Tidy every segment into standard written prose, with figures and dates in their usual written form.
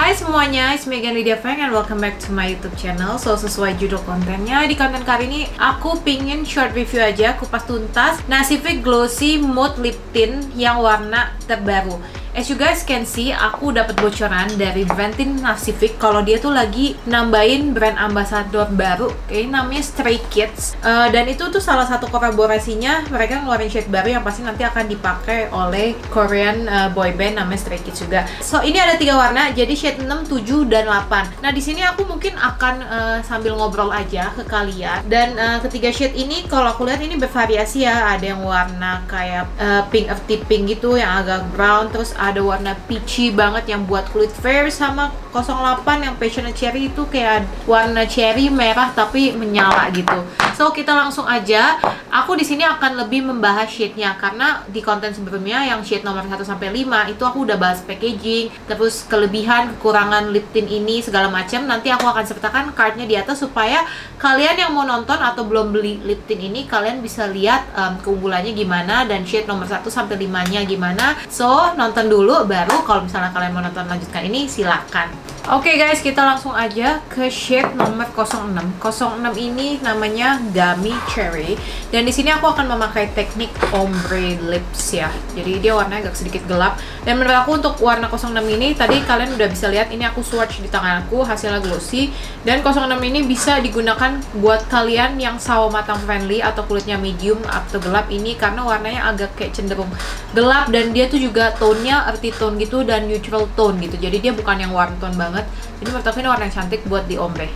Hai semuanya, it's me again Lydia Feng and welcome back to my YouTube channel. So sesuai judul kontennya, di konten kali ini aku pingin short review aja, kupas tuntas Nacific Glossy Mousse Lip Tint yang warna terbaru. As you guys can see, aku dapat bocoran dari brand tint Nacific kalau dia tuh lagi nambahin brand ambassador baru, namanya Stray Kids. Dan itu tuh salah satu kolaborasinya, mereka ngeluarin shade baru yang pasti nanti akan dipakai oleh Korean boy band namanya Stray Kids juga. So ini ada 3 warna, jadi shade 6, 7, dan 8. Nah di sini aku mungkin akan sambil ngobrol aja ke kalian. Dan ketiga shade ini kalau aku lihat ini bervariasi ya, ada yang warna kayak pink earthy pink gitu yang agak brown, terus ada warna peachy banget yang buat kulit fair, sama 08 yang passionate cherry itu kayak warna cherry merah tapi menyala gitu. So kita langsung aja. Aku di sini akan lebih membahas shade-nya karena di konten sebelumnya yang shade nomor 1 sampai 5 itu aku udah bahas packaging, terus kelebihan, kekurangan lip tint ini segala macam. Nanti aku akan sertakan card-nya di atas supaya kalian yang mau nonton atau belum beli lip tint ini kalian bisa lihat keunggulannya gimana dan shade nomor 1 sampai 5-nya gimana. So nonton dulu, baru kalau misalnya kalian mau nonton lanjutkan ini silakan. Oke guys, kita langsung aja ke shade nomor 06. 06 ini namanya Gummy Cherry. Dan di sini aku akan memakai teknik ombre lips ya. Jadi dia warnanya agak sedikit gelap. Dan menurut aku untuk warna 06 ini tadi kalian udah bisa lihat, ini aku swatch di tangan aku, hasilnya glossy. Dan 06 ini bisa digunakan buat kalian yang sawo matang friendly atau kulitnya medium atau gelap ini, karena warnanya agak kayak cenderung gelap dan dia tuh juga tone-nya earthy tone gitu dan neutral tone gitu. Jadi dia bukan yang warm tone banget. Jadi menurut aku ini warna yang cantik buat di ombre.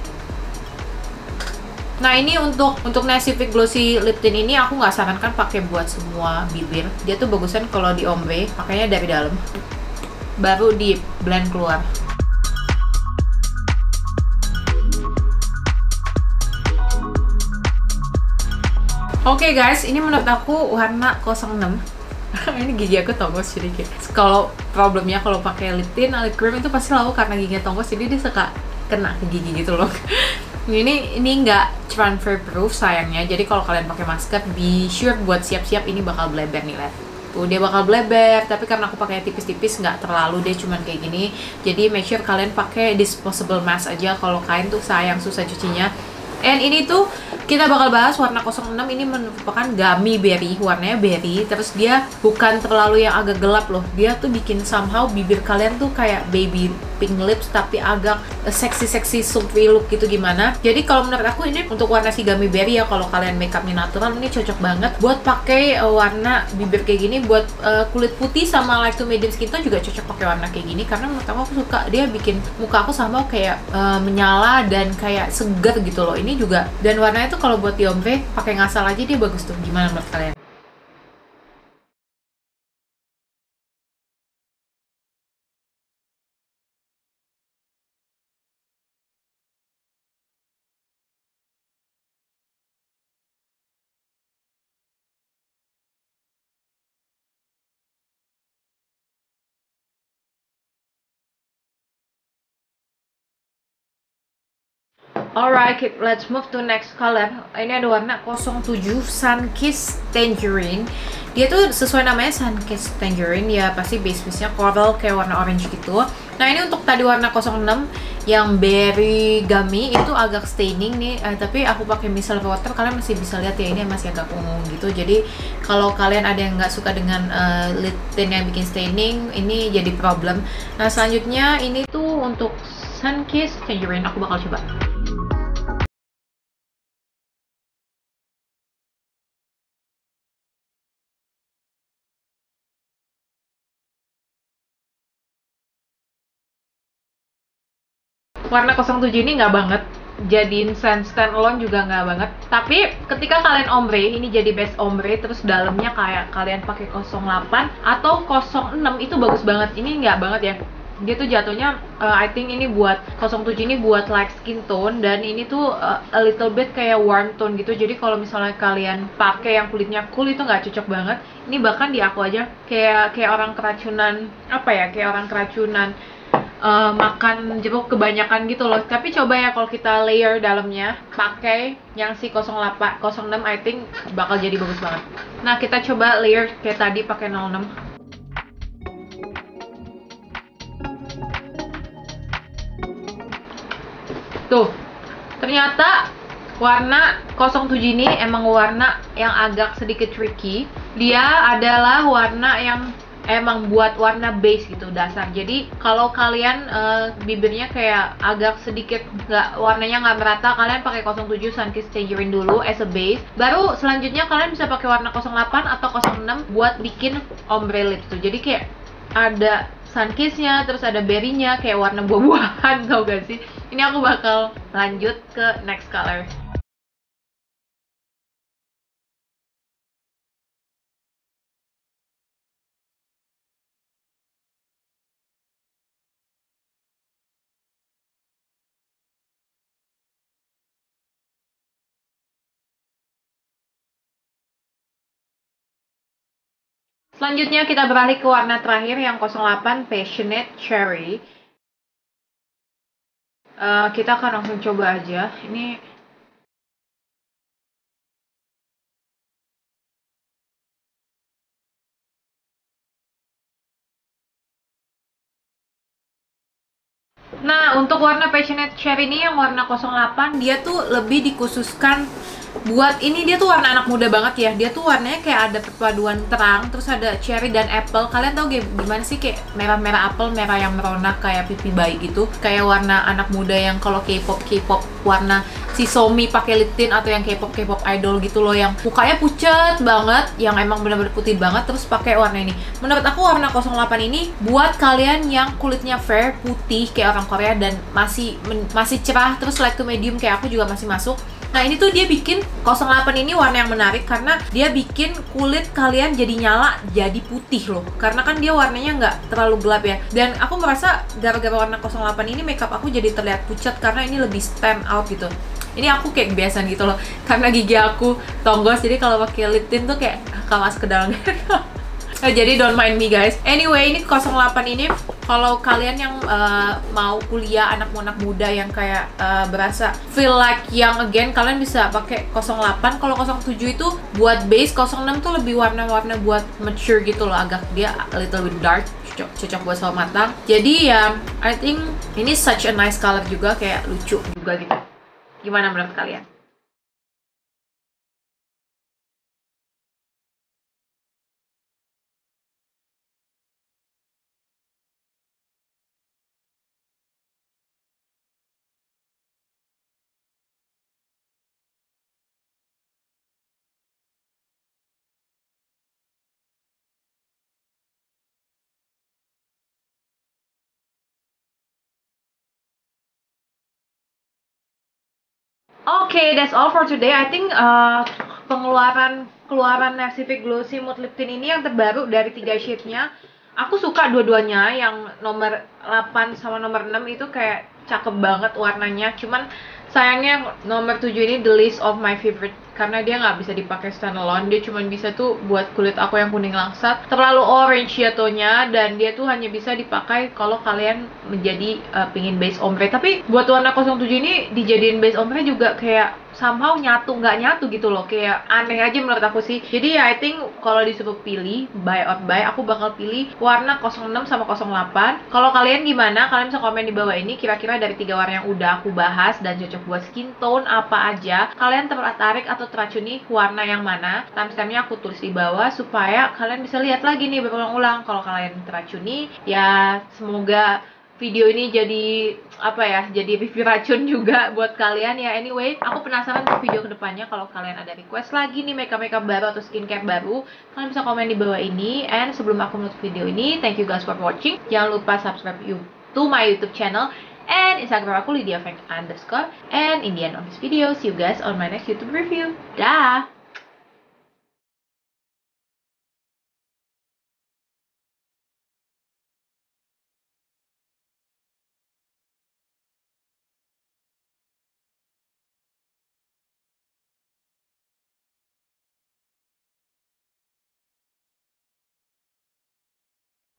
Nah ini untuk Nacific Glossy Lip Tint ini aku nggak sarankan pakai buat semua bibir. Dia tuh bagusan kalau di ombre pakainya dari dalam, baru di blend keluar. Oke guys, ini menurut aku warna 06. Ini gigi aku tonggos sedikit. Kalau problemnya kalau pakai lip tint, lip cream itu pasti lalu karena giginya tonggos, jadi dia suka kena ke gigi gitu loh. Ini nggak transfer proof sayangnya. Jadi kalau kalian pakai masker, be sure buat siap-siap ini bakal bleber nih, lihat. Tuh dia bakal bleber, tapi karena aku pakai tipis-tipis nggak terlalu deh, cuman kayak gini. Jadi make sure kalian pakai disposable mask aja. Kalau kain tuh sayang, susah cucinya. And ini tuh kita bakal bahas warna 06 ini merupakan gummy berry, warnanya berry, terus dia bukan terlalu yang agak gelap loh. Dia tuh bikin somehow bibir kalian tuh kayak baby pink lips tapi agak seksi sultry look gitu gimana. Jadi kalau menurut aku ini untuk warna si gummy berry ya, kalau kalian makeupnya natural ini cocok banget buat pakai warna bibir kayak gini. Buat kulit putih sama light to medium skin tone juga cocok pakai warna kayak gini karena menurut aku suka dia bikin muka aku sama kayak menyala dan kayak segar gitu loh. Ini juga, dan warnanya tuh kalau buat di ombre pakai ngasal aja dia bagus tuh. Gimana menurut kalian? Alright, let's move to next color. Ini ada warna 07 Sunkissed Tangerine. Dia tuh sesuai namanya Sunkissed Tangerine ya, pasti base-nya coral kayak warna orange gitu. Nah ini untuk tadi warna 06 yang berry gummy itu agak staining nih, tapi aku pakai micellar water, kalian masih bisa lihat ya ini masih agak ungu gitu. Jadi kalau kalian ada yang nggak suka dengan lip tint yang bikin staining, ini jadi problem. Nah selanjutnya ini tuh untuk Sunkissed Tangerine, aku bakal coba. Warna 07 ini nggak banget, jadiin standalone juga nggak banget. Tapi ketika kalian ombre, ini jadi base ombre, terus dalamnya kayak kalian pakai 08 atau 06 itu bagus banget. Ini nggak banget ya. Dia tuh jatuhnya, I think ini buat 07 ini buat light skin tone, dan ini tuh a little bit kayak warm tone gitu. Jadi kalau misalnya kalian pakai yang kulitnya cool itu nggak cocok banget. Ini bahkan di aku aja kayak orang keracunan, apa ya, kayak orang keracunan makan jeruk kebanyakan gitu loh. Tapi coba ya kalau kita layer dalamnya pakai yang si 08, 06, I think bakal jadi bagus banget. Nah kita coba layer kayak tadi pakai 06. Ternyata warna 07 ini emang warna yang agak sedikit tricky. Dia adalah warna yang emang buat warna base gitu dasar. Jadi kalau kalian bibirnya kayak agak sedikit warnanya nggak merata, kalian pakai 07 Sunkissed Tangerine dulu as a base. Baru selanjutnya kalian bisa pakai warna 08 atau 06 buat bikin ombre lips tuh. Jadi kayak ada Sunkissed-nya, terus ada berry-nya, kayak warna buah-buahan, tau gak sih? Ini aku bakal lanjut ke next color. Selanjutnya kita beralih ke warna terakhir yang 08 Passionate Cherry. Kita akan langsung coba aja. Ini Nah, untuk warna Passionate Cherry ini yang warna 08, dia tuh lebih dikhususkan buat ini. Dia tuh warna anak muda banget ya. Dia tuh warnanya kayak ada perpaduan terang, terus ada cherry dan apple. Kalian tahu gimana sih, kayak merah-merah apple, merah yang merona kayak pipi bayi gitu. Kayak warna anak muda yang kalau K-pop warna si Somi pakai lip tint, atau yang K-pop idol gitu loh, yang mukanya pucet banget, yang emang bener-bener putih banget, terus pakai warna ini. Menurut aku warna 08 ini buat kalian yang kulitnya fair, putih kayak orang Korea, dan masih cerah, terus light to medium kayak aku juga masih masuk. Nah, ini tuh dia bikin 08 ini warna yang menarik karena dia bikin kulit kalian jadi nyala, jadi putih loh. Karena kan dia warnanya nggak terlalu gelap ya. Dan aku merasa gara-gara warna 08 ini makeup aku jadi terlihat pucat karena ini lebih stand out gitu. Ini aku kayak kebiasaan gitu loh, karena gigi aku tonggos, jadi kalau pakai lip tint tuh kayak masuk ke dalam. Jadi don't mind me guys. Anyway, ini 08 ini kalau kalian yang mau kuliah, anak muda yang kayak berasa feel like young again, kalian bisa pakai 08. Kalau 07 itu buat base, 06 tuh lebih warna-warna buat mature gitu loh, agak dia a little bit dark, cocok buat sawo matang. Jadi ya, I think ini such a nice color juga, kayak lucu juga gitu. Gimana menurut kalian? Okay, that's all for today. I think keluaran Pacific Glossy Matte Lip Tint ini yang terbaru dari 3 shade-nya. Aku suka dua-duanya, yang nomor 8 sama nomor 6 itu kayak cakep banget warnanya. Cuman sayangnya nomor 7 ini the least of my favorite karena dia nggak bisa dipakai standalone. Dia cuma bisa tuh buat kulit aku yang kuning langsat, terlalu orange ya tonya, dan dia tuh hanya bisa dipakai kalau kalian menjadi pingin base ombre. Tapi buat warna 07 ini dijadiin base ombre juga kayak somehow nggak nyatu gitu loh, kayak aneh aja menurut aku sih. Jadi ya I think kalau disuruh pilih buy or buy, aku bakal pilih warna 06 sama 08. Kalau kalian gimana? Kalian bisa komen di bawah ini kira-kira dari 3 warna yang udah aku bahas dan cocok buat skin tone apa aja, kalian tertarik atau teracuni warna yang mana. Timestamp-nya aku tulis di bawah supaya kalian bisa lihat lagi nih berulang-ulang. Kalau kalian teracuni, ya semoga video ini jadi jadi review racun juga buat kalian ya. Anyway, aku penasaran untuk video kedepannya. Kalau kalian ada request lagi nih makeup baru atau skincare baru, kalian bisa komen di bawah ini. And sebelum aku menutup video ini, thank you guys for watching. Jangan lupa subscribe to my YouTube channel and Instagram aku lydiafeng_. And in the end of this video, see you guys on my next YouTube review. Dah.